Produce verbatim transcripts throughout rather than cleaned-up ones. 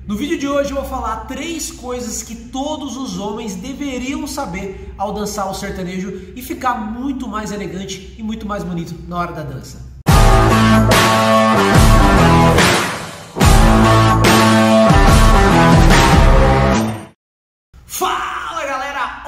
No vídeo de hoje eu vou falar três coisas que todos os homens deveriam saber ao dançar o sertanejo e ficar muito mais elegante e muito mais bonito na hora da dança. Fala galera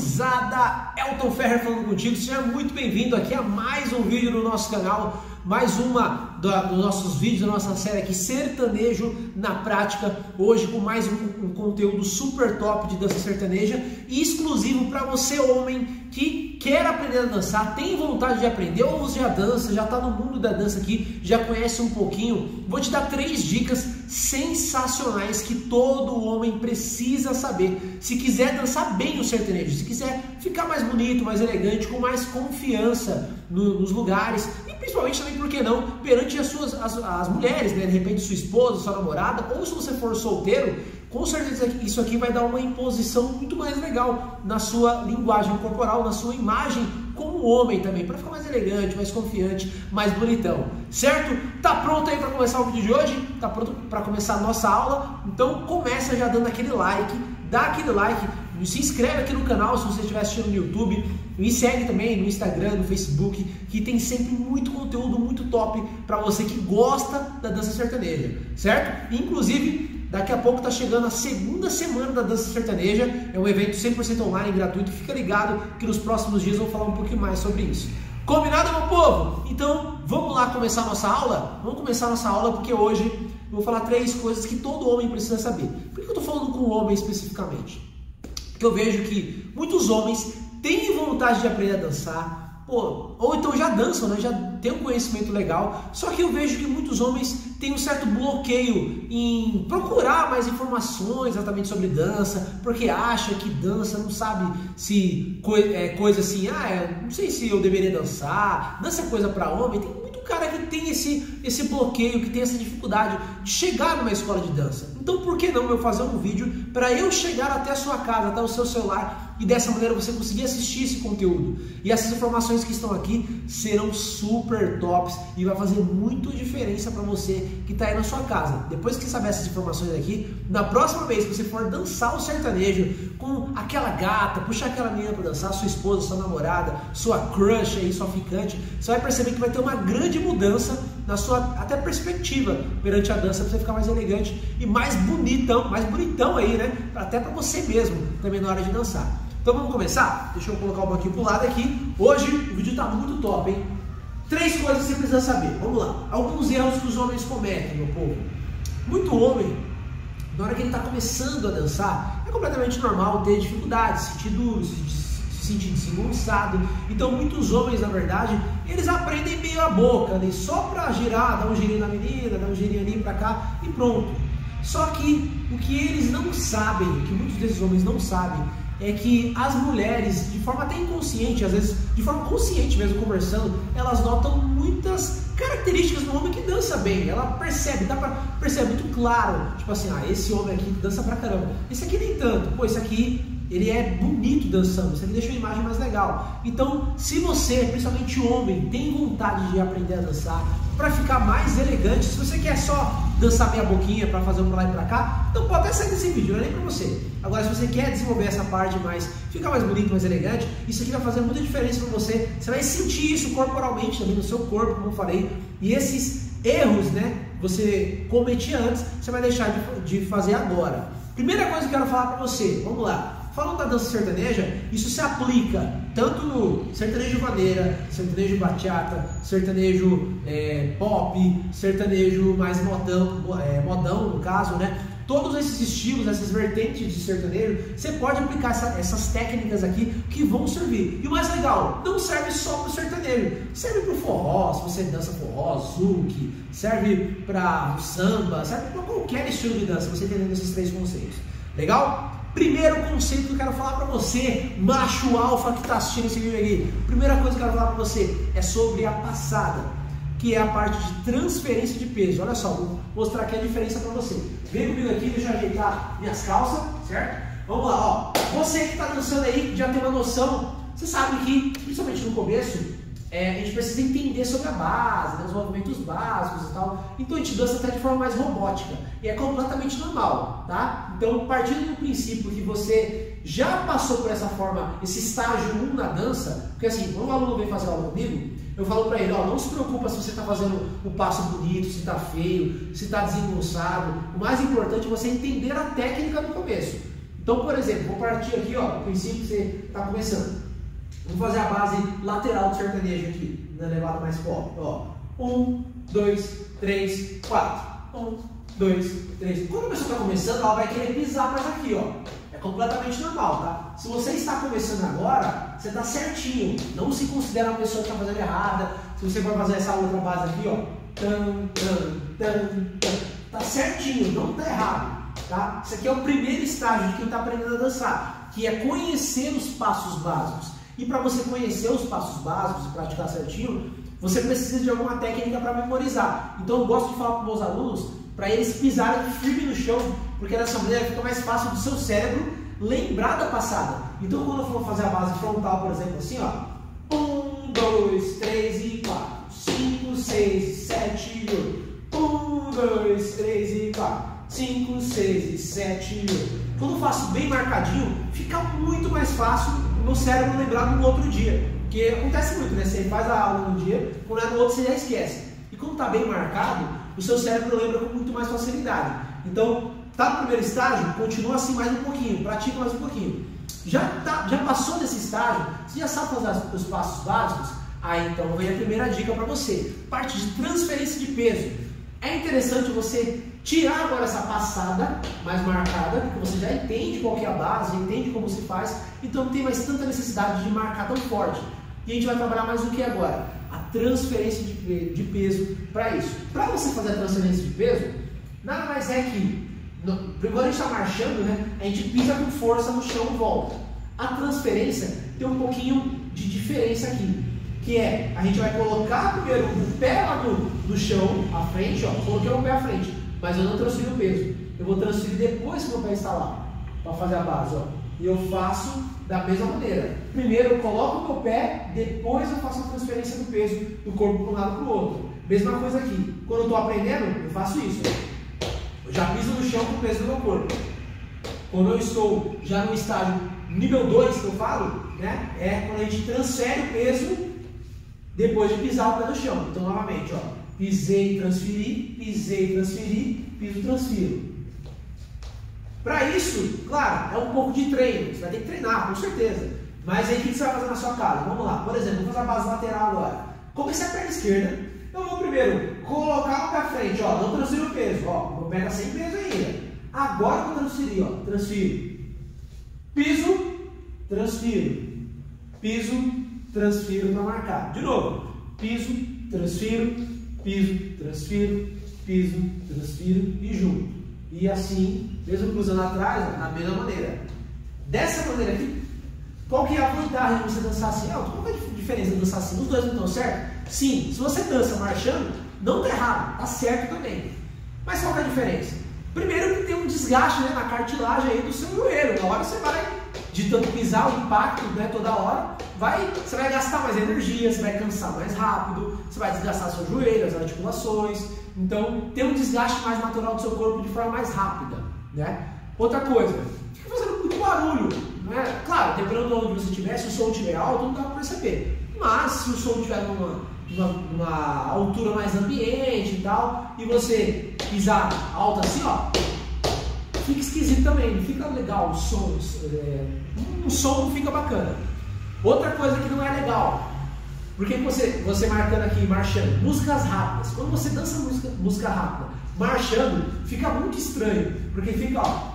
ousada, Elton Ferrer falando contigo, seja muito bem-vindo aqui a mais um vídeo no nosso canal, mais uma da, dos nossos vídeos da nossa série aqui, Sertanejo na Prática, hoje com mais um, um conteúdo super top de dança sertaneja e exclusivo para você homem que quer aprender a dançar, tem vontade de aprender ou já dança, já está no mundo da dança aqui, já conhece um pouquinho. Vou te dar três dicas sensacionais que todo homem precisa saber se quiser dançar bem o sertanejo, se quiser ficar mais bonito, mais elegante, com mais confiança no, nos lugares e principalmente também, por que não, perante as suas as, as mulheres, né? De repente sua esposa, sua namorada, ou se você for solteiro, com certeza isso aqui vai dar uma imposição muito mais legal na sua linguagem corporal, na sua imagem como homem também, para ficar mais elegante, mais confiante, mais bonitão, certo? Tá pronto aí para começar o vídeo de hoje? Tá pronto para começar a nossa aula? Então começa já dando aquele like, dá aquele like, se inscreve aqui no canal se você estiver assistindo no YouTube, me segue também no Instagram, no Facebook, que tem sempre muito conteúdo muito top para você que gosta da dança sertaneja, certo? Inclusive, daqui a pouco tá chegando a segunda semana da dança sertaneja, é um evento cem por cento online, gratuito, fica ligado que nos próximos dias eu vou falar um pouquinho mais sobre isso. Combinado, meu povo? Então, vamos lá começar a nossa aula? Vamos começar a nossa aula porque hoje eu vou falar três coisas que todo homem precisa saber. Por que eu tô falando com o homem especificamente? Porque eu vejo que muitos homens têm vontade de aprender a dançar, pô, ou então já dançam, né? Já tem um conhecimento legal, só que eu vejo que muitos homens têm um certo bloqueio em procurar mais informações exatamente sobre dança, porque acha que dança, não sabe se co é coisa assim, ah, é, não sei se eu deveria dançar, dança é coisa para homem, tem muito cara que tem esse, esse bloqueio, que tem essa dificuldade de chegar numa escola de dança. Então por que não eu fazer um vídeo para eu chegar até a sua casa, até o seu celular e dessa maneira você conseguir assistir esse conteúdo. E essas informações que estão aqui serão super tops e vai fazer muito diferença para você que está aí na sua casa. Depois que saber essas informações aqui, na próxima vez que você for dançar o sertanejo com aquela gata, puxar aquela menina para dançar, sua esposa, sua namorada, sua crush aí, sua ficante, você vai perceber que vai ter uma grande mudança na sua até perspectiva perante a dança, para você ficar mais elegante e mais bonitão, mais bonitão aí, né? Até para você mesmo também na hora de dançar. Então vamos começar? Deixa eu colocar o banquinho pro lado aqui. Hoje o vídeo tá muito top, hein? Três coisas que você precisa saber. Vamos lá. Alguns erros que os homens cometem, meu povo. Muito homem, na hora que ele tá começando a dançar, é completamente normal ter dificuldades, se sentir duro, se, se sentir desengonçado. Então muitos homens, na verdade, eles aprendem meio a boca, né? Só pra girar, dar um girinho na menina, dar um girinho ali pra cá e pronto. Só que o que eles não sabem, o que muitos desses homens não sabem, é que as mulheres, de forma até inconsciente, às vezes de forma consciente mesmo conversando, elas notam muitas características do homem que dança bem. Ela percebe, dá pra perceber muito claro, tipo assim, ah, esse homem aqui dança pra caramba, esse aqui nem tanto, pô, esse aqui ele é bonito dançando, isso aqui deixa a imagem mais legal. Então, se você, principalmente homem, tem vontade de aprender a dançar, para ficar mais elegante, se você quer só dançar meia boquinha para fazer um pra lá e pra cá, então pode até sair desse vídeo, não é nem pra você. Agora, se você quer desenvolver essa parte mais, ficar mais bonito, mais elegante, isso aqui vai fazer muita diferença para você. Você vai sentir isso corporalmente também, no seu corpo, como eu falei. E esses erros, né, você cometia antes, você vai deixar de, de fazer agora. Primeira coisa que eu quero falar para você, vamos lá. Falando da dança sertaneja, isso se aplica tanto no sertanejo vaneira, sertanejo bachata, sertanejo é, pop, sertanejo mais modão, é, modão no caso, né? Todos esses estilos, essas vertentes de sertanejo, você pode aplicar essa, essas técnicas aqui que vão servir. E o mais legal, não serve só para o sertanejo, serve para o forró, se você dança forró, zouk, serve para o samba, serve para qualquer estilo de dança, você entendendo esses três conceitos. Legal? Primeiro conceito que eu quero falar para você, macho alfa que está assistindo esse vídeo aqui. Primeira coisa que eu quero falar para você é sobre a passada, que é a parte de transferência de peso. Olha só, vou mostrar aqui a diferença para você. Vem comigo aqui, deixa eu ajeitar minhas calças, certo? Vamos lá, ó. Você que está dançando aí, já tem uma noção, você sabe que, principalmente no começo, é, a gente precisa entender sobre a base, né, os movimentos básicos e tal. Então a gente dança até de forma mais robótica e é completamente normal, tá? Então, partindo do princípio que você já passou por essa forma, esse estágio um na dança, porque assim, quando o aluno vem fazer aula comigo, eu falo para ele, ó, não se preocupa se você está fazendo um passo bonito, se está feio, se está desengonçado. O mais importante é você entender a técnica no começo. Então, por exemplo, vou partir aqui, ó, do princípio que você está começando. Vamos fazer a base lateral do sertanejo aqui, na levada mais pop. Ó, um, dois, três, quatro. Um, dois, três. Quando a pessoa está começando, ela vai querer pisar mais aqui, ó. É completamente normal, tá? Se você está começando agora, você está certinho. Não se considera uma pessoa que está fazendo errada. Se você for fazer essa outra base aqui, ó, tan, tan, tan, tan, tá certinho, não está errado, tá? Isso aqui é o primeiro estágio de quem está aprendendo a dançar, que é conhecer os passos básicos. E para você conhecer os passos básicos e praticar certinho, você precisa de alguma técnica para memorizar. Então eu gosto de falar para os meus alunos para eles pisarem firme no chão, porque dessa maneira fica mais fácil do seu cérebro lembrar da passada. Então quando eu for fazer a base frontal, por exemplo, assim, ó, um, dois, três e quatro, cinco, seis, sete e oito, um, dois, três e quatro, cinco, seis e sete e oito. Quando eu faço bem marcadinho, fica muito mais fácil o meu cérebro lembrar no outro dia. Porque acontece muito, né? Você faz a aula no dia, quando é no outro você já esquece. E quando está bem marcado, o seu cérebro lembra com muito mais facilidade. Então, tá no primeiro estágio, continua assim mais um pouquinho, pratica mais um pouquinho. Já, tá, já passou desse estágio, você já sabe fazer os passos básicos? Aí então vem a primeira dica para você, parte de transferência de peso. É interessante você tirar agora essa passada mais marcada, porque você já entende qual que é a base, já entende como se faz, então não tem mais tanta necessidade de marcar tão forte. E a gente vai trabalhar mais o que agora? A transferência de, de peso para isso. Para você fazer a transferência de peso, nada mais é que, no, quando a gente está marchando, né, a gente pisa com força no chão e volta. A transferência tem um pouquinho de diferença aqui, que é, a gente vai colocar primeiro o pé lá no, no chão, à frente, ó, coloquei o pé à frente, mas eu não transfiro o peso. Eu vou transferir depois que o meu pé está lá, para fazer a base, ó. E eu faço da mesma maneira. Primeiro eu coloco o meu pé, depois eu faço a transferência do peso do corpo para um lado para o outro. Mesma coisa aqui. Quando eu estou aprendendo, eu faço isso. Eu já piso no chão com o peso do meu corpo. Quando eu estou já no estágio nível dois que eu falo, né, é quando a gente transfere o peso depois de pisar o pé no chão. Então, novamente, ó, pisei, transferi, pisei, transferi, piso, transfiro. Para isso, claro, é um pouco de treino. Você vai ter que treinar, com certeza. Mas aí o que você vai fazer na sua casa? Vamos lá. Por exemplo, vou fazer a base lateral agora. Comecei a perna esquerda. Eu vou primeiro colocar o pé à frente, ó, não transfiro o peso. Ó, meu pé está sem peso ainda. Agora eu vou transferir, ó, transfiro. Piso, transfiro. Piso, transfiro para marcar. De novo. Piso, transfiro, piso, transfiro, piso, transfiro e junto. E assim, mesmo cruzando atrás, da mesma maneira. Dessa maneira aqui, qual que é a vantagem de você dançar assim? Ah, qual é a diferença de dançar assim? Os dois não estão certos? Sim, se você dança marchando, não está errado, está certo também. Mas qual que é a diferença? Primeiro que tem um desgaste, né, na cartilagem aí do seu joelho. Na hora você vai, de tanto pisar, o impacto, né, toda hora, vai, você vai gastar mais energia, você vai cansar mais rápido, você vai desgastar seu joelho, as articulações. Então, tem um desgaste mais natural do seu corpo de forma mais rápida, né? Outra coisa, fica fazendo muito barulho, não é? Claro, dependendo de onde você estiver, se o som estiver alto, não dá para perceber. Mas, se o som estiver numa, numa, numa altura mais ambiente e tal, e você pisar alto assim, ó, fica esquisito também, não fica legal o som, é, um som não fica bacana. Outra coisa que não é legal, porque você, você marcando aqui, marchando, músicas rápidas, quando você dança música, música rápida, marchando, fica muito estranho, porque fica, ó,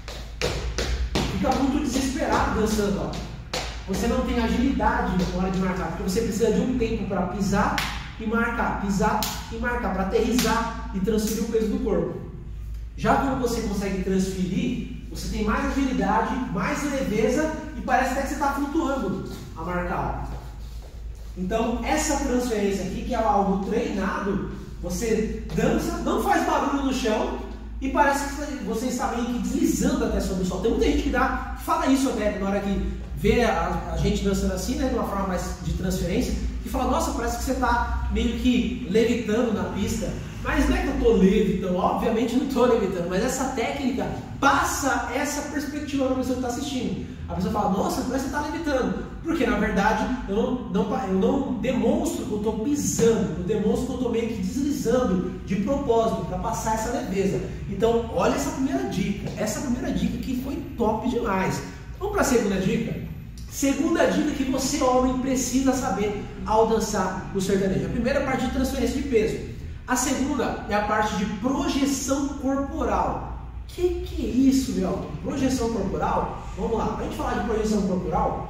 fica muito desesperado dançando, ó. Você não tem agilidade na hora de marcar, porque você precisa de um tempo para pisar e marcar, pisar e marcar, para aterrissar e transferir o peso do corpo. Já quando você consegue transferir, você tem mais agilidade, mais leveza e parece até que você está flutuando a marcar. Então, essa transferência aqui, que é algo treinado, você dança, não faz barulho no chão e parece que você está meio que deslizando até sobre o sol. Tem muita gente que dá, fala isso até na hora que vê a, a gente dançando assim, né, de uma forma mais de transferência, que fala, nossa, parece que você está meio que levitando na pista. Mas não é que eu estou levitando, obviamente não estou levitando, mas essa técnica passa essa perspectiva para a pessoa que está assistindo. A pessoa fala, nossa, parece que você está levitando. Porque na verdade eu não, não, eu não demonstro que eu estou pisando, eu demonstro que eu estou meio que deslizando de propósito para passar essa leveza. Então, olha essa primeira dica, essa primeira dica que foi top demais. Vamos para a segunda dica? Segunda dica que você, homem, precisa saber ao dançar o sertanejo. A primeira é a parte de transferência de peso. A segunda é a parte de projeção corporal. Que que é isso, meu? Projeção corporal? Vamos lá, para a gente falar de projeção corporal,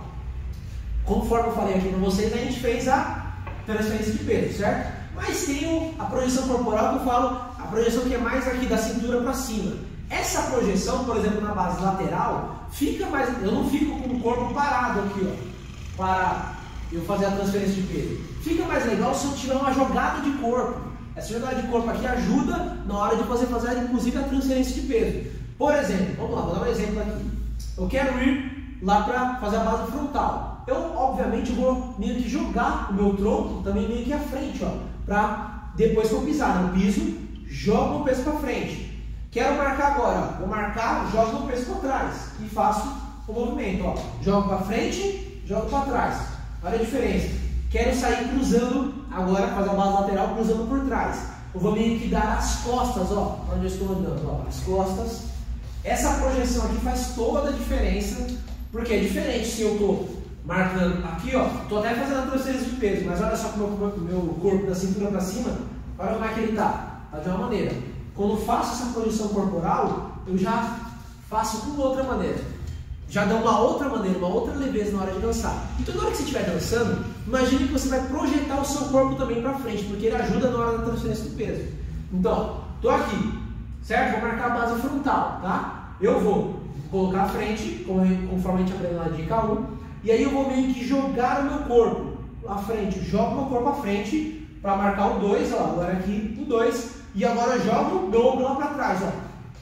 conforme eu falei aqui para vocês, a gente fez a transferência de peso, certo? Mas tem a projeção corporal que eu falo, a projeção que é mais aqui da cintura para cima. Essa projeção, por exemplo, na base lateral, fica mais. Eu não fico com o corpo parado aqui, ó, para eu fazer a transferência de peso. Fica mais legal se eu tiver uma jogada de corpo. Essa jogada de corpo aqui ajuda na hora de você fazer, inclusive, a transferência de peso. Por exemplo, vamos lá, vou dar um exemplo aqui. Eu quero ir lá para fazer a base frontal. Eu, obviamente, vou meio que jogar o meu tronco também meio que à frente, ó, para depois que eu pisar no piso, jogo o peso para frente. Quero marcar agora, ó, vou marcar, jogo o peso para trás e faço o movimento, ó. Jogo para frente, jogo para trás. Olha a diferença. Quero sair cruzando, agora fazer a base lateral cruzando por trás. Eu vou meio que dar as costas, ó, onde eu estou andando, ó, as costas. Essa projeção aqui faz toda a diferença, porque é diferente se eu estou marcando aqui, ó, estou até fazendo a transferência de peso, mas olha só como o meu, meu corpo da cintura para cima, olha como é que ele está, está de uma maneira. Quando eu faço essa projeção corporal, eu já faço com outra maneira. Já dá uma outra maneira, uma outra leveza na hora de dançar. Então, na hora que você estiver dançando, imagine que você vai projetar o seu corpo também para frente, porque ele ajuda na hora da transferência do peso. Então, estou aqui, certo? Vou marcar a base frontal, tá? Eu vou colocar a frente, conforme a gente aprende na dica um, e aí eu vou meio que jogar o meu corpo à frente. Jogo o meu corpo à frente para marcar o dois, ó, agora aqui o dois, e agora eu jogo o meu ombro lá para trás, ó.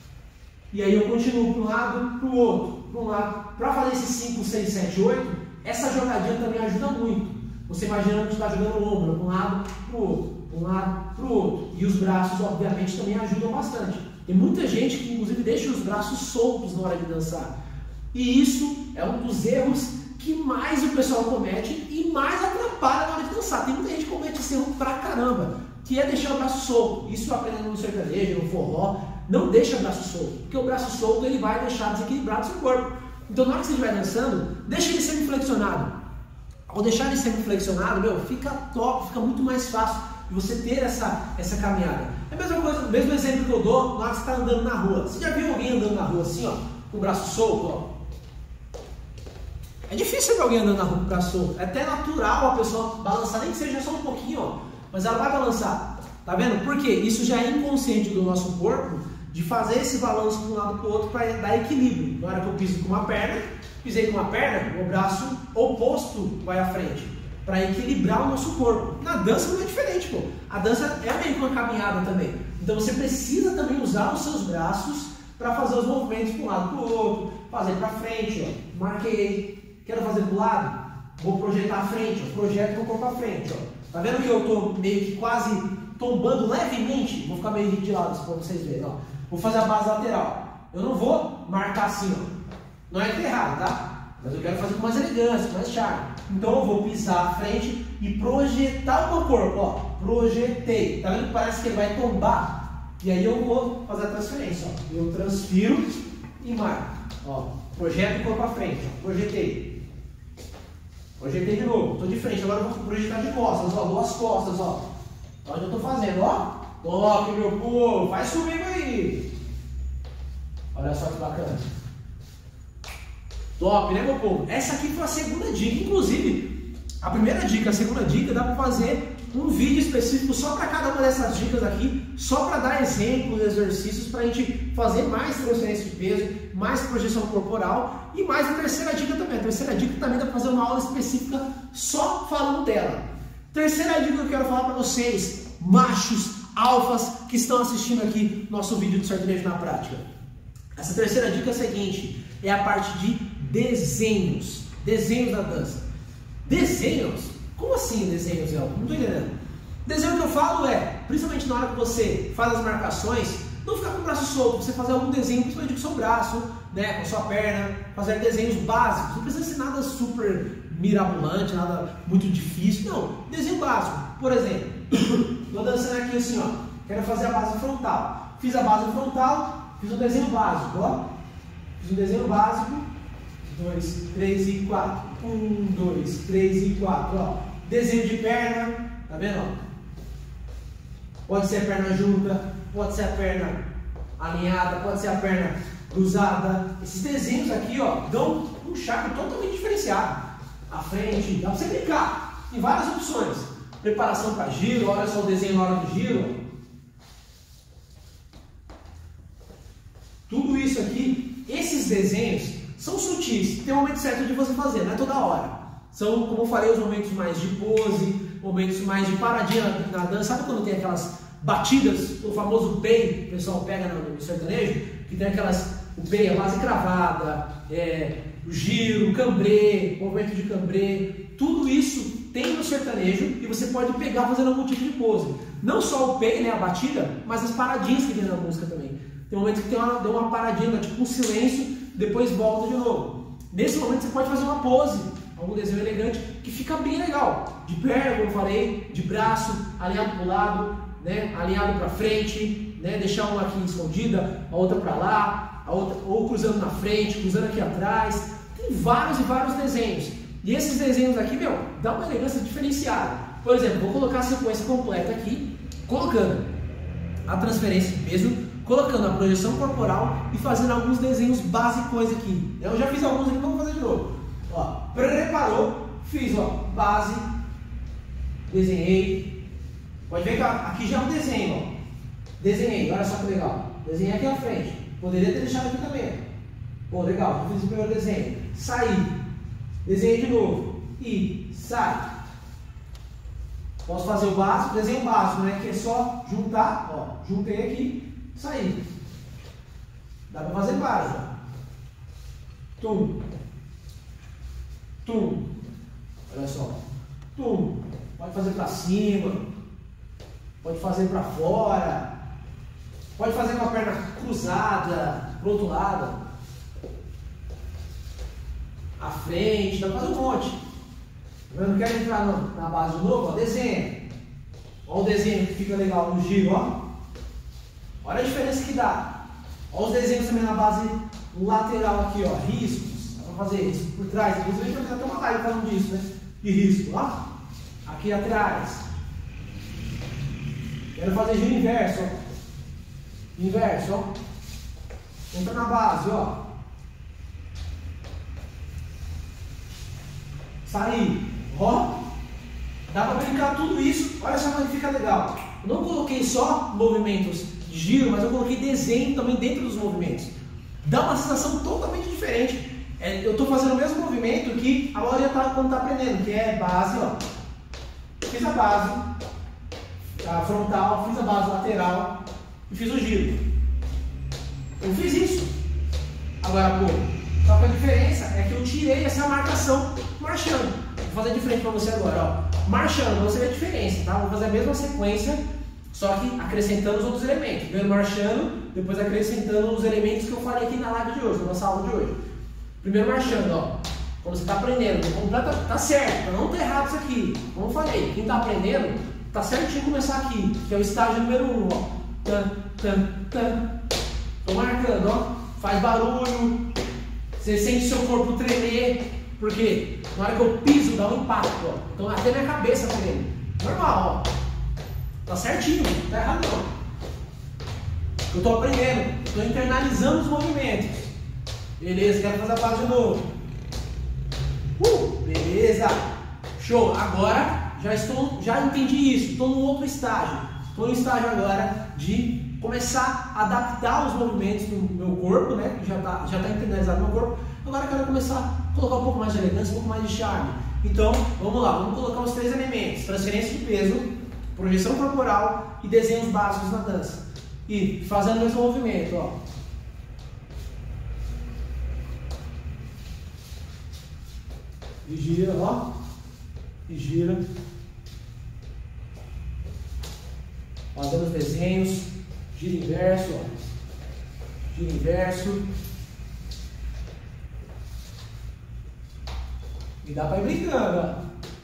E aí eu continuo para um lado, para o outro. Vamos lá, para fazer esses cinco, seis, sete, oito, essa jogadinha também ajuda muito. Você imagina que está jogando o ombro para um lado, para o outro, para um lado, para o outro. E os braços, obviamente, também ajudam bastante. Tem muita gente que, inclusive, deixa os braços soltos na hora de dançar. E isso é um dos erros que mais o pessoal comete e mais atrapalha na hora de dançar. Tem muita gente que comete esse erro pra caramba, que é deixar o braço solto. Isso aprendendo no sertanejo, no forró. Não deixa o braço solto, porque o braço solto ele vai deixar desequilibrado o seu corpo. Então, na hora que você estiver dançando, deixa ele semi-flexionado. Ao deixar ele semi-flexionado, meu, fica top, fica muito mais fácil de você ter essa, essa caminhada. É a mesma coisa, o mesmo exemplo que eu dou na hora que você está andando na rua. Você já viu alguém andando na rua assim, ó, com o braço solto, ó? É difícil ver alguém andando na rua com o braço solto. É até natural a pessoa balançar, nem que seja só um pouquinho, ó, mas ela vai balançar. Tá vendo? Porque isso já é inconsciente do nosso corpo, de fazer esse balanço de um lado para o outro para dar equilíbrio. Na hora que eu piso com uma perna, pisei com uma perna, o braço oposto vai à frente, para equilibrar o nosso corpo. Na dança não é diferente, pô. A dança é meio que uma caminhada também. Então você precisa também usar os seus braços para fazer os movimentos para um lado para o outro, fazer para frente, ó. Marquei, quero fazer para o lado, vou projetar à frente, ó. Projeto o corpo à frente, ó. Tá vendo que eu estou meio que quase tombando levemente? Vou ficar meio de lado para vocês verem, ó. Vou fazer a base lateral. Eu não vou marcar assim, ó. Não é que é errado, tá? Mas eu quero fazer com mais elegância, com mais charme. Então eu vou pisar à frente e projetar o meu corpo, ó. Projetei. Tá vendo que parece que ele vai tombar? E aí eu vou fazer a transferência, ó. Eu transfiro e marco, ó. Projeto o corpo à frente, ó. Projetei. Projetei de novo. Tô de frente. Agora eu vou projetar de costas, ó. Duas costas, ó. Onde eu tô fazendo, ó. Top, meu povo, faz comigo aí. Olha só que bacana. Top, né, meu povo? Essa aqui foi a segunda dica. Inclusive, a primeira dica, a segunda dica, dá para fazer um vídeo específico só para cada uma dessas dicas aqui, só para dar exemplos, exercícios, para a gente fazer mais transferência de peso, mais projeção corporal e mais a terceira dica também. A terceira dica também dá para fazer uma aula específica só falando dela. Terceira dica que eu quero falar para vocês, machos, alfas que estão assistindo aqui nosso vídeo de sertanejo na prática. Essa terceira dica é a seguinte, é a parte de desenhos, desenhos da dança. Desenhos, Como assim desenho, Zé? Não estou entendendo. Desenho que eu falo é, principalmente na hora que você faz as marcações, não ficar com o braço solto, você fazer algum desenho, principalmente com o seu braço, né, com a sua perna, fazer desenhos básicos. Não precisa ser nada super mirabolante, nada muito difícil, não. Desenho básico. Por exemplo, estou dançando aqui assim, ó, quero fazer a base frontal. Fiz a base frontal, fiz um desenho básico, ó. Fiz um desenho básico, dois, três e quatro. Um, dois, três e quatro, ó. Desenho de perna, tá vendo, ó? Pode ser a perna junta, pode ser a perna alinhada, pode ser a perna cruzada. Esses desenhos aqui, ó, dão um charme totalmente diferenciado. À frente, dá pra você brincar. Tem várias opções. Preparação para giro, olha só o desenho na hora do giro. Tudo isso aqui, esses desenhos são sutis. Tem um momento certo de você fazer, não é toda hora. São, como eu falei, os momentos mais de pose, momentos mais de paradinha na dança. Sabe quando tem aquelas batidas, o famoso pei, o pessoal pega no sertanejo, que tem aquelas, o pei, a base cravada, é, o giro, o cambrê, o movimento de cambrê, tudo isso tem no sertanejo e você pode pegar fazendo algum tipo de pose. Não só o pei, né, a batida, mas as paradinhas que tem na música também. Tem um momento que tem uma, dá uma paradinha, tipo um silêncio, depois volta de novo. Nesse momento você pode fazer uma pose, algum desenho elegante, que fica bem legal. De perna, como eu falei, de braço, alinhado para o lado, né, alinhado para frente, né, deixar uma aqui escondida, a outra para lá, a outra, ou cruzando na frente, cruzando aqui atrás. Tem vários e vários desenhos. E esses desenhos aqui, meu, dá uma elegância diferenciada. Por exemplo, vou colocar a sequência completa aqui, colocando a transferência de peso, colocando a projeção corporal e fazendo alguns desenhos basicões aqui. Eu já fiz alguns aqui, vamos fazer de novo. Ó, preparou, fiz, ó, base, desenhei. Pode ver que aqui já é um desenho, ó. Desenhei, olha só que legal. Desenhei aqui à frente. Poderia ter deixado aqui também. Pô, legal, fiz o primeiro desenho. Saí. Desenhei de novo. E sai. Posso fazer o básico, desenho básico, né? Que é só juntar, ó. Juntei aqui, saí. Dá pra fazer vários, ó. Tum. Tum. Olha só. Tum. Pode fazer pra cima. Pode fazer pra fora. Pode fazer com a perna cruzada pro outro lado. À frente, dá pra fazer um monte. Eu não quero entrar no, na base de novo, ó, desenho. Olha o desenho que fica legal no giro, ó. Olha a diferença que dá. Olha os desenhos também na base lateral aqui, ó, riscos. Dá pra fazer isso por trás. Inclusive a gente vai fazer até uma live falando disso, né? De risco, ó. Aqui atrás. Quero fazer giro inverso, ó. Inverso, ó. Entra na base, ó. Sair, ó. Dá pra brincar tudo isso. Olha só como fica legal. Eu não coloquei só movimentos de giro, mas eu coloquei desenho também dentro dos movimentos. Dá uma sensação totalmente diferente. É, eu estou fazendo o mesmo movimento que a maioria tá, quando está aprendendo, que é base, ó. Fiz a base, a frontal, fiz a base lateral e fiz o giro. Eu fiz isso agora há pouco. Só que a diferença é que eu tirei essa marcação marchando. Vou fazer de frente para você agora, ó. Marchando, você vê a diferença, tá? Vou fazer a mesma sequência, só que acrescentando os outros elementos. Primeiro marchando, depois acrescentando os elementos que eu falei aqui na live de hoje, na nossa aula de hoje. Primeiro marchando, ó. Quando você está aprendendo, completa, tá certo, não tá errado isso aqui. Como eu falei, quem está aprendendo, tá certinho começar aqui, que é o estágio número um, ó. Tan, tan, tan. Tô marcando, ó. Faz barulho. Você sente seu corpo tremer. Porque na hora que eu piso, dá um impacto, ó. Então até minha cabeça treme. Normal, ó. Tá certinho, não tá errado não. Eu tô aprendendo, tô internalizando os movimentos. Beleza, quero fazer a base de novo. Uh, beleza. Show. Agora já estou, já entendi isso. Estou no outro estágio. Estou no estágio agora de começar a adaptar os movimentos do meu corpo, né? Que já está já tá internalizado no meu corpo. Agora eu quero começar a colocar um pouco mais de elegância, um pouco mais de charme. Então, vamos lá, vamos colocar os três elementos: transferência de peso, projeção corporal e desenhos básicos na dança. E fazendo o mesmo movimento, ó. E gira, ó. e gira. Fazendo os desenhos, gira inverso, ó. Gira inverso. E dá para ir brincando, ó.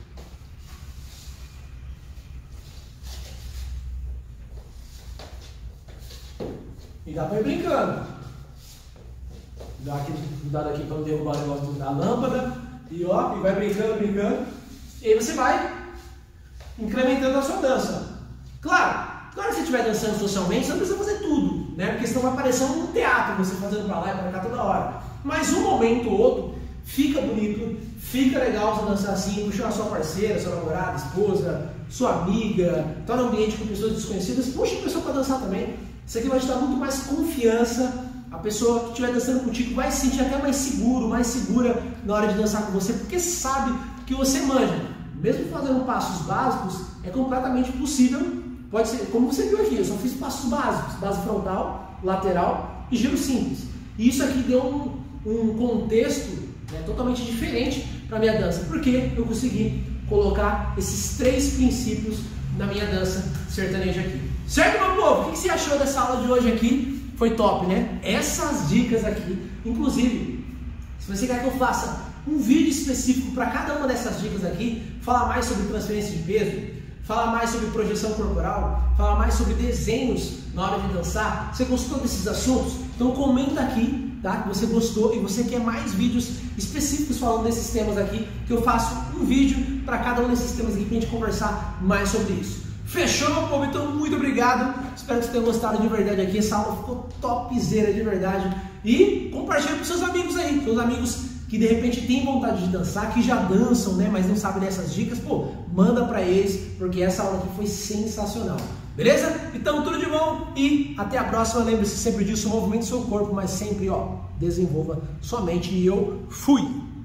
E dá para ir brincando. Dá aquele cuidado aqui para não derrubar o negócio da lâmpada. E ó, e vai brincando, brincando. E aí você vai incrementando a sua dança. Claro, na hora que você estiver dançando socialmente, você não precisa fazer tudo, né? Porque senão vai parecer um teatro, você fazendo para lá e para cá toda hora. Mas um momento ou outro fica bonito, fica legal você dançar assim, puxar a sua parceira, sua namorada, esposa, sua amiga, tá no ambiente com pessoas desconhecidas, puxa a pessoa para dançar também. Isso aqui vai te dar muito mais confiança. A pessoa que estiver dançando contigo vai se sentir até mais seguro, mais segura na hora de dançar com você, porque sabe que você manja. Mesmo fazendo passos básicos, é completamente possível. Pode ser, como você viu aqui, eu só fiz passos básicos, base frontal, lateral e giro simples. E isso aqui deu um, um contexto, né, totalmente diferente para a minha dança, porque eu consegui colocar esses três princípios na minha dança sertaneja aqui. Certo, meu povo? O que você achou dessa aula de hoje aqui? Foi top, né? Essas dicas aqui, inclusive, se você quer que eu faça um vídeo específico para cada uma dessas dicas aqui, falar mais sobre transferência de peso, falar mais sobre projeção corporal, falar mais sobre desenhos na hora de dançar, você gostou desses assuntos? Então comenta aqui, tá? Que você gostou e você quer mais vídeos específicos falando desses temas aqui, que eu faço um vídeo para cada um desses temas aqui para a gente conversar mais sobre isso. Fechou, meu povo? Então, muito obrigado. Espero que vocês tenham gostado de verdade aqui. Essa aula ficou topzera de verdade. E compartilha com seus amigos aí, seus amigos que de repente têm vontade de dançar, que já dançam, né, mas não sabem dessas dicas. Pô, manda pra eles, porque essa aula aqui foi sensacional. Beleza? Então, tudo de bom e até a próxima. Lembre-se sempre disso, movimente seu corpo, mas sempre, ó, desenvolva sua mente. E eu fui!